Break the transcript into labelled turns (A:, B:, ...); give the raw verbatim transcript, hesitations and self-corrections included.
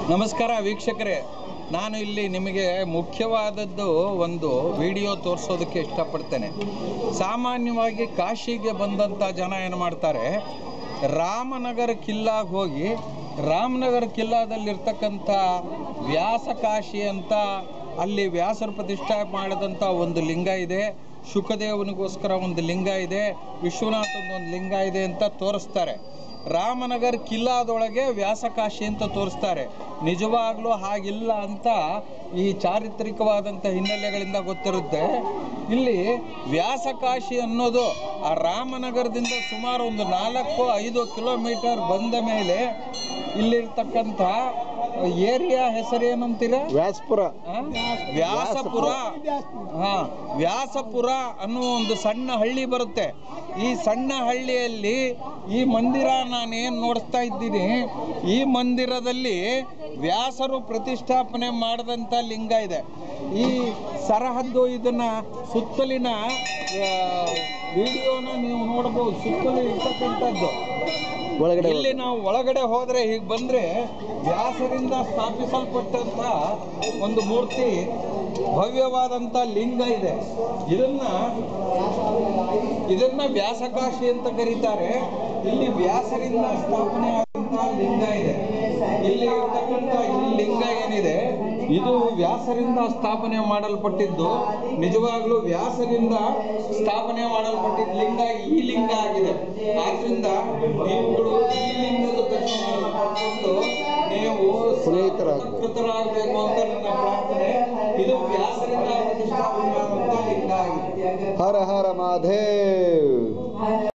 A: ನಮಸ್ಕಾರ ವೀಕ್ಷಕರೇ, ನಾನು ಇಲ್ಲಿ ನಿಮಗೆ ಮುಖ್ಯವಾದದ್ದು ಒಂದು ವಿಡಿಯೋ ತೋರಿಸೋದಕ್ಕೆ ಇಷ್ಟಪಡ್ತೇನೆ. ಸಾಮಾನ್ಯವಾಗಿ ಕಾಶಿಗೆ ಬಂದಂಥ ಜನ ಏನು ಮಾಡ್ತಾರೆ, ರಾಮನಗರ ಕಿಲ್ಲಾಗೆ ಹೋಗಿ ರಾಮನಗರ ಕಿಲ್ಲಾದಲ್ಲಿರ್ತಕ್ಕಂಥ ವ್ಯಾಸಕಾಶಿ ಅಂತ ಅಲ್ಲಿ ವ್ಯಾಸರ ಪ್ರತಿಷ್ಠಾಪನೆ ಮಾಡಿದಂಥ ಒಂದು ಲಿಂಗ ಇದೆ, ಶುಕದೇವನಿಗೋಸ್ಕರ ಒಂದು ಲಿಂಗ ಇದೆ, ವಿಶ್ವನಾಥನ ಒಂದು ಲಿಂಗ ಇದೆ ಅಂತ ತೋರಿಸ್ತಾರೆ. ರಾಮನಗರ ಕಿಲ್ಲಾದೊಳಗೆ ವ್ಯಾಸಕಾಶಿ ಅಂತ ತೋರಿಸ್ತಾರೆ. ನಿಜವಾಗ್ಲೂ ಹಾಗಿಲ್ಲ ಅಂತ ಈ ಚಾರಿತ್ರಿಕವಾದಂಥ ಹಿನ್ನೆಲೆಗಳಿಂದ ಗೊತ್ತಿರುತ್ತೆ. ಇಲ್ಲಿ ವ್ಯಾಸಕಾಶಿ ಅನ್ನೋದು ಆ ರಾಮನಗರದಿಂದ ಸುಮಾರು ಒಂದು ನಾಲ್ಕು ಐದು ಕಿಲೋಮೀಟರ್ ಬಂದ ಮೇಲೆ ಇಲ್ಲಿರ್ತಕ್ಕಂಥ ಏರಿಯಾ ಹೆಸರೇನಂತೀರ?
B: ವ್ಯಾಸಪುರ.
A: ವ್ಯಾಸಪುರ. ಹಾ, ವ್ಯಾಸಪುರ ಅನ್ನೋ ಒಂದು ಸಣ್ಣ ಹಳ್ಳಿ ಬರುತ್ತೆ. ಈ ಸಣ್ಣ ಹಳ್ಳಿಯಲ್ಲಿ ಈ ಮಂದಿರ ನಾನೇನು ನೋಡ್ತಾ ಇದ್ದೀನಿ, ಈ ಮಂದಿರದಲ್ಲಿ ವ್ಯಾಸರು ಪ್ರತಿಷ್ಠಾಪನೆ ಮಾಡಿದಂಥ ಲಿಂಗ ಇದೆ. ಈ ಸರಹದ್ದು ಇದನ್ನ ಸುತ್ತಲಿನ ವಿಡಿಯೋನ ನೀವು ನೋಡಬಹುದು. ಸುತ್ತಲೂ ಇರ್ತಕ್ಕಂಥದ್ದು
B: ಒಳಗಡೆ
A: ಇಲ್ಲಿ ನಾವು ಒಳಗಡೆ ಹೋದ್ರೆ ಹೀಗೆ ಬಂದ್ರೆ ವ್ಯಾಸರಿಂದ ಸ್ಥಾಪಿಸಲ್ಪಟ್ಟಂತ ಒಂದು ಮೂರ್ತಿ, ಭವ್ಯವಾದಂತ ಲಿಂಗ ಇದೆ. ಇದನ್ನ ಇದನ್ನ ವ್ಯಾಸಕಾಶಿ ಅಂತ ಕರೀತಾರೆ. ಇಲ್ಲಿ ವ್ಯಾಸರಿಂದ ಸ್ಥಾಪನೆ ಆದಂತ ಲಿಂಗ ಇದೆ. ಇಲ್ಲಿ ಇರ್ತಕ್ಕಂಥ ಈ ಲಿಂಗ ಏನಿದೆ, ಇದು ವ್ಯಾಸರಿಂದ ಸ್ಥಾಪನೆ ಮಾಡಲ್ಪಟ್ಟಿದ್ದು. ನಿಜವಾಗ್ಲೂ ವ್ಯಾಸರಿಂದ ಸ್ಥಾಪನೆ ಮಾಡಲ್ಪಟ್ಟಿದ್ದ ಲಿಂಗ ಈ ಲಿಂಗ ಆಗಿದೆ. ಆದ್ರಿಂದ ನೀವುಗಳು ಈ ಲಿಂಗದ ದರ್ಶನವನ್ನು ಪಡ್ಕೊಂಡು ನೀವು ಕೃತರಾಗಬೇಕು ಅಂತ ನನ್ನ ಪ್ರಾರ್ಥನೆ. ಇದು ವ್ಯಾಸರಿಂದ ಪ್ರತಿಷ್ಠಾಪನೆ ಆದಂತ ಲಿಂಗ ಆಗಿದೆ.
B: ಹರ ಹರ ಮಹಾದೇವ್.